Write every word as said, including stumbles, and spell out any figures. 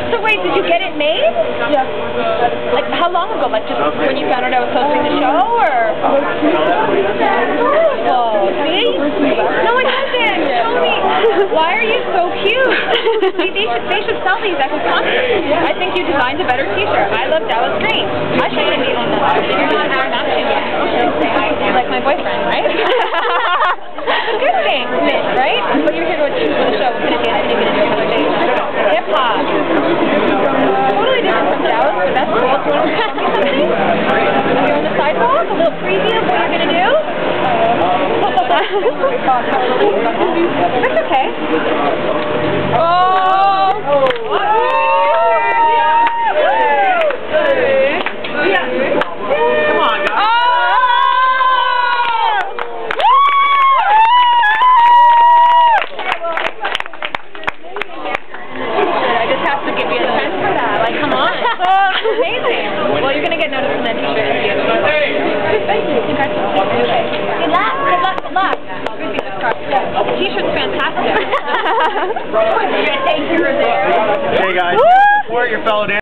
So wait, did you get it made? Yeah. Like, how long ago? Like, just when you found out I was hosting the show, or? Beautiful. See? No, it doesn't. Show me. Why are you so cute? See, they should, they should sell these at his concert. I think you designed a better t-shirt. I love Dallas Green. I should have made one of those. You're not matching yet. You're like my boyfriend, right? It's a good thing, right? But you're here to choose for the show. We're going to get it. Maybe it's another day. Hip-hop. Totally different from Dallas, but that's cool. Do you want to tell me something? You're on the sidewalk? A little preview of what you're going to do? That's okay. Oh! Come on, guys. I just have to give you a sense for that. Like, come on. Amazing. Well, you're going to get noticed in that t-shirt. Thank you. Congratulations. Good luck. Good luck. Good luck. The t-shirt's fantastic. You're going to take care of there. Hey guys, support your fellow